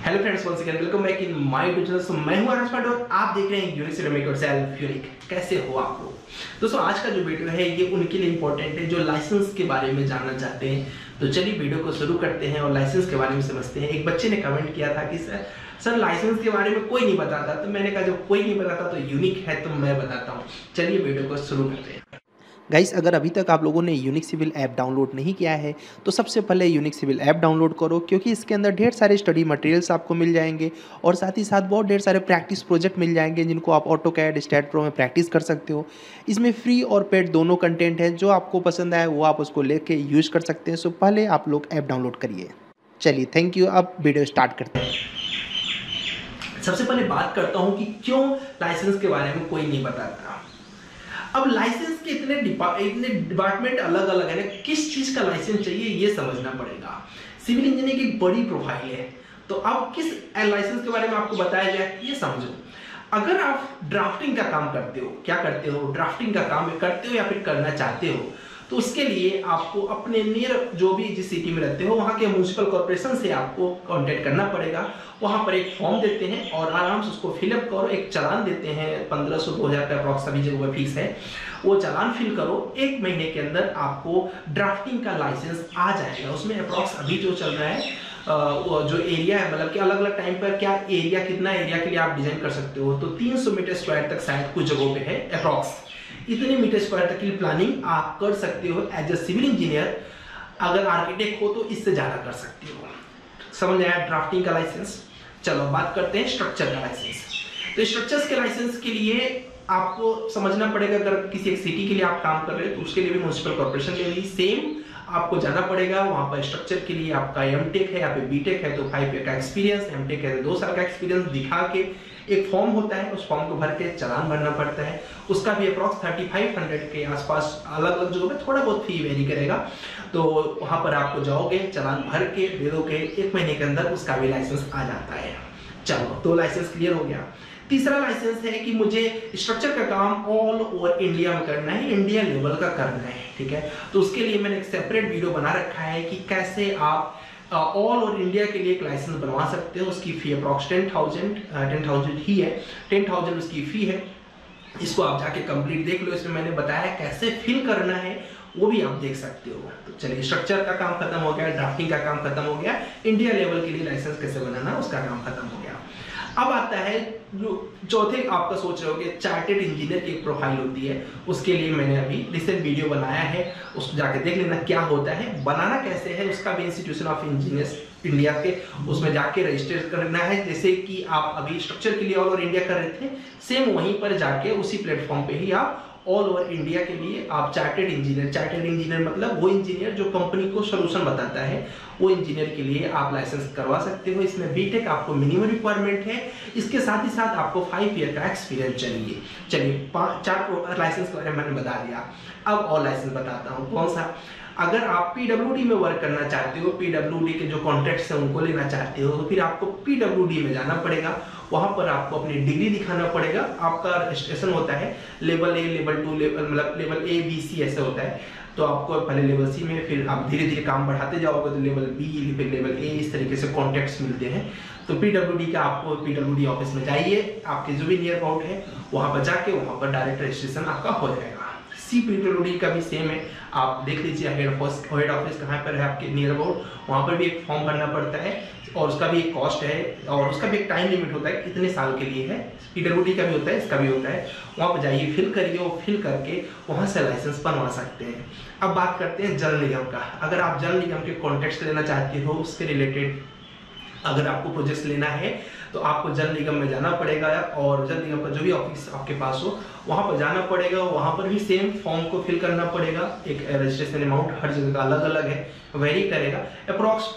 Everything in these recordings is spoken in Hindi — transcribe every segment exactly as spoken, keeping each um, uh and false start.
Hello friends, once again welcome back in my YouTube channel. So मैं हूं आरएस और आप देख रहे हैं यूनिक से मेक योरसेल्फ यूनिक। कैसे हो आप लोग? दोस्तों आज का जो वीडियो है ये उनके लिए इंपॉर्टेंट है जो लाइसेंस के बारे में जानना चाहते हैं। तो चलिए वीडियो को शुरू करते हैं और लाइसेंस के बारे में समझते हैं। एक बच्चे ने कमेंट किया था कि सर सर लाइसेंस के बारे में कोई नहीं बताता, तो मैंने कहा जब कोई नहीं बताता तो यूनिक है तो मैं बताता हूँ। चलिए वीडियो को शुरू करते हैं। गाइस, अगर अभी तक आप लोगों ने यूनिक सिविल ऐप डाउनलोड नहीं किया है तो सबसे पहले यूनिक सिविल ऐप डाउनलोड करो, क्योंकि इसके अंदर ढेर सारे स्टडी मटेरियल्स आपको मिल जाएंगे और साथ ही साथ बहुत ढेर सारे प्रैक्टिस प्रोजेक्ट मिल जाएंगे जिनको आप ऑटो कैड स्टैट प्रो में प्रैक्टिस कर सकते हो। इसमें फ्री और पेड दोनों कंटेंट है, जो आपको पसंद आए वो आप उसको लेके यूज़ कर सकते हैं। सो पहले आप लोग ऐप डाउनलोड करिए। चलिए, थैंक यू। अब वीडियो स्टार्ट करते हैं। सबसे पहले बात करता हूँ कि क्यों लाइसेंस के बारे में कोई नहीं बताता। अब लाइसेंस के इतने इतने डिपार्टमेंट अलग अलग है ना, किस चीज का लाइसेंस चाहिए ये समझना पड़ेगा। सिविल इंजीनियरिंग की बड़ी प्रोफाइल है, तो अब किस लाइसेंस के बारे में आपको बताया जाए ये समझो। अगर आप ड्राफ्टिंग का काम करते हो, क्या करते हो, ड्राफ्टिंग का काम करते हो या फिर करना चाहते हो, तो उसके लिए आपको अपने नियर जो भी जिस सिटी में रहते हो वहाँ के म्यूनिसिपल कॉर्पोरेशन से आपको कांटेक्ट करना पड़ेगा। वहाँ पर एक फॉर्म देते हैं और आराम से उसको फिलअप करो। एक चालान देते हैं, पंद्रह सौ दो हजार का अप्रॉक्स सभी जगह फीस है। वो चालान फिल करो, एक महीने के अंदर आपको ड्राफ्टिंग का लाइसेंस आ जाएगा। उसमें अप्रॉक्स अभी जो चल रहा है वो जो एरिया है, मतलब कि अलग अलग टाइम पर क्या एरिया, कितना एरिया के लिए आप डिजाइन कर सकते हो, तो तीन सौ मीटर स्क्वायर तक शायद कुछ जगहों पे है अप्रॉक्स। इतने मीटर स्क्वायर तक की प्लानिंग आप कर सकते हो एज ए सिविल इंजीनियर। अगर आर्किटेक्ट हो तो इससे ज्यादा कर सकते हो। समझ आया ड्राफ्टिंग का लाइसेंस। चलो बात करते हैं स्ट्रक्चर का लाइसेंस। तो स्ट्रक्चर्स के लाइसेंस के लिए आपको समझना पड़ेगा, अगर किसी एक सिटी के लिए आप काम कर रहे हो तो उसके लिए भी म्युनिसिपल कॉर्पोरेशन के लिए सेम आपको जाना पड़ेगा। वहां पर स्ट्रक्चर के लिए आपका एमटेक है या फिर बीटेक है तो फाइव ईयर का एक्सपीरियंस, एमटेक है तो दो साल का एक्सपीरियंस दिखा के एक फॉर्म होता है, उस फॉर्म को भर के चालान भरना पड़ता है। उसका भी अप्रॉक्स थर्टी फाइव हंड्रेड के आसपास अलग अलग जगहों पे थोड़ा बहुत फी वेरी करेगा। तो वहां पर आपको जाओगे, चालान भर के दे दोगे, एक महीने के अंदर उसका भी लाइसेंस आ जाता है। चलो, तो लाइसेंस क्लियर हो गया। तीसरा लाइसेंस है कि मुझे स्ट्रक्चर का काम ऑल ओवर इंडिया में करना है, इंडिया लेवल का करना है, ठीक है। तो उसके लिए मैंने एक सेपरेट वीडियो बना रखा है कि कैसे आप ऑल ओवर इंडिया के लिए एक लाइसेंस बनवा सकते हो। उसकी fee approx ten thousand ten thousand ही है, टेन थाउजेंड उसकी फी है। इसको आप जाके कंप्लीट देख लो। इसमें मैंने बताया कैसे फिल करना है, वो भी आप देख सकते हो। तो चलिए, स्ट्रक्चर का काम खत्म हो गया, ड्राफ्टिंग का काम खत्म हो गया, इंडिया लेवल के लिए लाइसेंस कैसे बनाना उसका काम खत्म हो गया। अब आता है जो चौथे आपका सोच रहे हो कि चार्टेड इंजीनियर की एक प्रोफाइल होती है। उसके लिए मैंने अभी रिसेंट वीडियो बनाया है, उसको जाके देख लेना क्या होता है, बनाना कैसे है। उसका भी इंस्टीट्यूशन ऑफ इंजीनियर्स इंडिया के उसमें जाके रजिस्टर करना है। जैसे कि आप अभी स्ट्रक्चर के लिए ऑल ओवर इंडिया कर रहे थे, सेम वहीं पर जाके उसी प्लेटफॉर्म पे ही आप ऑल ओवर इंडिया के लिए आप चार्टेड इंजीनियर, चार्टेड इंजीनियर मतलब वो इंजीनियर जो कंपनी को सोल्यूशन बताता है, वो इंजीनियर के लिए आप लाइसेंस करवा सकते हो। इसमें बीटेक आपको मिनिमम रिक्वायरमेंट है। इसके साथ ही साथ आपको फाइव ईयर का एक्सपीरियंस चाहिए। चलिए, चार लाइसेंस के बारे में मैंने बता दिया। अब और लाइसेंस बताता हूँ कौन सा। अगर आप पीडब्ल्यूडी में वर्क करना चाहते हो, पीडब्ल्यूडी के जो कॉन्ट्रैक्ट्स हैं उनको लेना चाहते हो, तो फिर आपको पीडब्ल्यूडी में जाना पड़ेगा। वहां पर आपको अपनी डिग्री दिखाना पड़ेगा। आपका रजिस्ट्रेशन होता है level A, level two, level मतलब लेवल ए बी सी ऐसे होता है। तो आपको पहले लेवल सी में, फिर आप धीरे धीरे काम बढ़ाते जाओगे तो लेवल बी, फिर लेवल ए, इस तरीके से कॉन्ट्रैक्ट्स मिलते हैं। तो पीडब्ल्यूडी का आपको पीडब्ल्यूडी ऑफिस में जाइए, आपके जो भी नियर अबाउट है वहां पर जाके वहां पर डायरेक्ट रजिस्ट्रेशन आपका हो जाएगा। सी पीडब्ल्यूडी का भी सेम है, आप देख लीजिए हेड ऑफिस हेड ऑफिस कहाँ पर है आपके नियर अबाउट, वहाँ पर भी एक फॉर्म भरना पड़ता है और उसका भी एक कॉस्ट है और उसका भी एक टाइम लिमिट होता है, कितने साल के लिए है। पीडब्ल्यूडी का भी होता है, इसका भी होता है। वहाँ पर जाइए, फिल करिए, वो फिल करके वहाँ से लाइसेंस बनवा सकते हैं। अब बात करते हैं जल निगम का। अगर आप जल निगम के कॉन्ट्रैक्ट्स लेना चाहते हो, उसके रिलेटेड अगर आपको प्रोजेक्ट्स लेना है तो आपको जल निगम में जाना पड़ेगा और जल निगम का जो भी ऑफिस आपके पास हो वहां पर जाना पड़ेगा। वहां पर भी सेम फॉर्म को फिल करना पड़ेगा। एक रजिस्ट्रेशन अमाउंट हर जगह का अलग अलग है, वेरी करेगा। अप्रॉक्स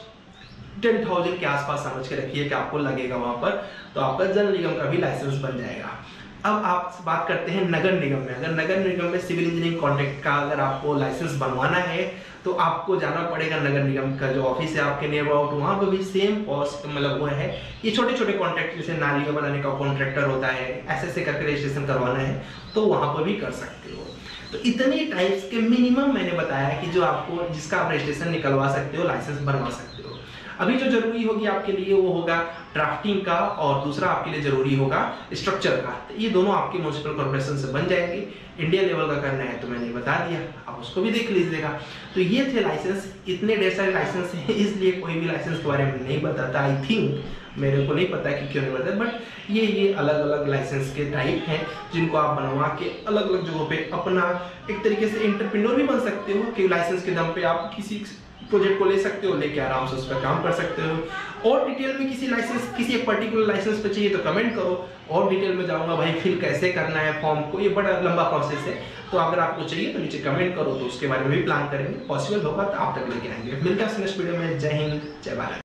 टेन थाउजेंड के आसपास समझ के रखिए कि आपको लगेगा वहां पर, तो आपका जल निगम का भी लाइसेंस बन जाएगा। अब आप बात करते हैं नगर निगम में। अगर नगर निगम में सिविल इंजीनियरिंग कॉन्ट्रैक्ट का अगर आपको लाइसेंस बनवाना है तो आपको जाना पड़ेगा नगर निगम का जो ऑफिस है आपके नियर अबाउट, वहाँ पर भी सेम कॉस्ट मतलब वो है। ये छोटे छोटे कॉन्ट्रैक्ट जैसे नालियाँ बनाने का कॉन्ट्रैक्टर होता है, ऐसे ऐसे करके रजिस्ट्रेशन करवाना है तो वहाँ पर भी कर सकते हो। तो इतने टाइप्स के मिनिमम मैंने बताया कि जो आपको जिसका आप रजिस्ट्रेशन निकलवा सकते हो, लाइसेंस बनवा सकते हो। अभी जो जरूरी होगी आपके लिए वो होगा ड्राफ्टिंग का और दूसरा आपके लिए जरूरी होगा स्ट्रक्चर का। तो ये दोनों आपके म्युनिसिपल कॉर्पोरेशन से बन जाएंगे। इंडिया लेवल का करना है तो मैंने बता दिया, आप उसको भी देख लीजिएगा। तो ये थे लाइसेंस, इतने ढेर सारे लाइसेंस हैं, इसलिए कोई भी लाइसेंस के बारे में नहीं बताता। आई थिंक, मेरे को नहीं पता कि क्यों नहीं बताता, बट ये ये अलग अलग लाइसेंस के टाइप हैं जिनको आप बनवा के अलग अलग जगहों पे अपना एक तरीके से एंटरप्रेन्योर भी बन सकते हो कि लाइसेंस के दम पे आप किसी प्रोजेक्ट को ले सकते हो, लेके आराम से उस पर काम कर सकते हो। और डिटेल में किसी लाइसेंस, किसी एक पर्टिकुलर लाइसेंस पे चाहिए तो कमेंट करो, और डिटेल में जाऊंगा भाई फिल कैसे करना है फॉर्म को, ये बड़ा लंबा प्रोसेस है। तो अगर आपको चाहिए तो नीचे कमेंट करो, तो उसके बारे में भी प्लान करेंगे, पॉसिबल होगा तो आप तक लेके आएंगे। मिलते हैं नेक्स्ट वीडियो में। जय हिंद, जय भारत।